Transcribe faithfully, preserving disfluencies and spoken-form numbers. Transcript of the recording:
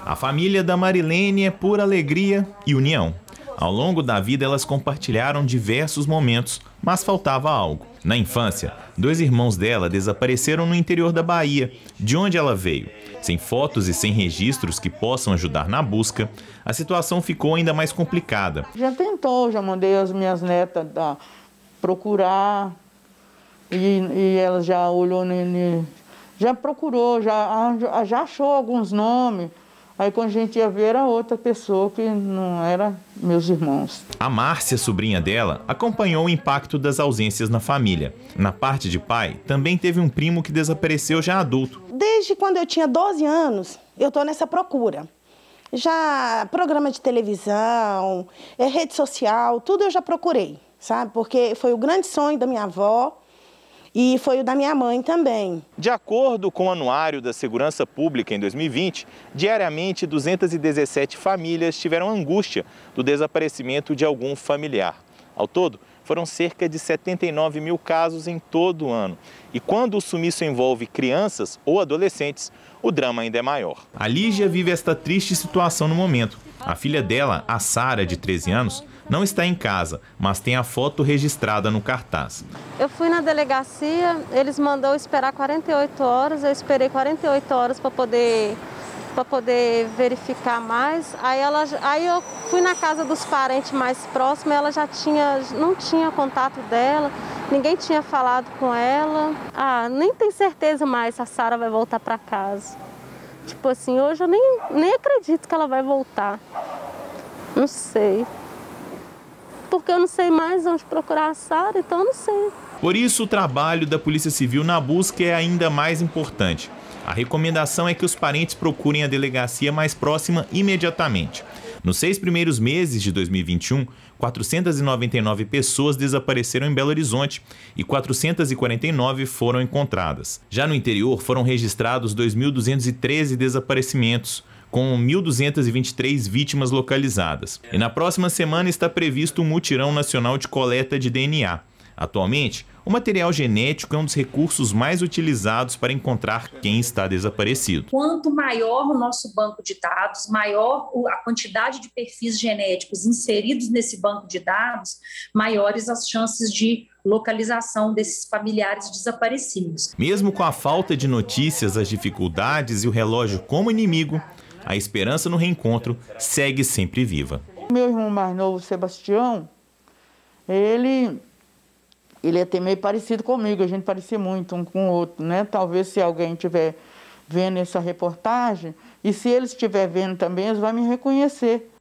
A família da Marilene é pura alegria e união. Ao longo da vida, elas compartilharam diversos momentos, mas faltava algo. Na infância, dois irmãos dela desapareceram no interior da Bahia, de onde ela veio. Sem fotos e sem registros que possam ajudar na busca, a situação ficou ainda mais complicada. Já tentou, já mandei as minhas netas da, procurar, e, e ela já olhou, nele, já procurou, já, já achou alguns nomes. Aí quando a gente ia ver, era outra pessoa que não era meus irmãos. A Márcia, sobrinha dela, acompanhou o impacto das ausências na família. Na parte de pai, também teve um primo que desapareceu já adulto. Desde quando eu tinha doze anos, eu estou nessa procura. Já programa de televisão, rede social, tudo eu já procurei, sabe? Porque foi o grande sonho da minha avó. E foi o da minha mãe também. De acordo com o Anuário da Segurança Pública em dois mil e vinte, diariamente duzentas e dezessete famílias tiveram angústia do desaparecimento de algum familiar. Ao todo, foram cerca de setenta e nove mil casos em todo o ano. E quando o sumiço envolve crianças ou adolescentes, o drama ainda é maior. A Lígia vive esta triste situação no momento. A filha dela, a Sara, de treze anos, não está em casa, mas tem a foto registrada no cartaz. Eu fui na delegacia, eles mandaram esperar quarenta e oito horas, eu esperei quarenta e oito horas para poder, para poder verificar mais. Aí, ela, aí eu fui na casa dos parentes mais próximos, ela já tinha, não tinha contato dela, ninguém tinha falado com ela. Ah, nem tenho certeza mais se a Sara vai voltar para casa. Tipo assim, hoje eu nem, nem acredito que ela vai voltar. Não sei. Porque eu não sei mais onde procurar a Sara, então eu não sei. Por isso, o trabalho da Polícia Civil na busca é ainda mais importante. A recomendação é que os parentes procurem a delegacia mais próxima imediatamente. Nos seis primeiros meses de dois mil e vinte e um, quatrocentas e noventa e nove pessoas desapareceram em Belo Horizonte e quatrocentas e quarenta e nove foram encontradas. Já no interior, foram registrados dois mil duzentos e treze desaparecimentos, com mil duzentas e vinte e três vítimas localizadas. E na próxima semana está previsto um mutirão nacional de coleta de D N A. Atualmente, o material genético é um dos recursos mais utilizados para encontrar quem está desaparecido. Quanto maior o nosso banco de dados, maior a quantidade de perfis genéticos inseridos nesse banco de dados, maiores as chances de localização desses familiares desaparecidos. Mesmo com a falta de notícias, as dificuldades e o relógio como inimigo, a esperança no reencontro segue sempre viva. Meu irmão mais novo, Sebastião, ele, ele é até meio parecido comigo, a gente parecia muito um com o outro, né? Talvez se alguém estiver vendo essa reportagem, e se ele estiver vendo também, eles vão me reconhecer.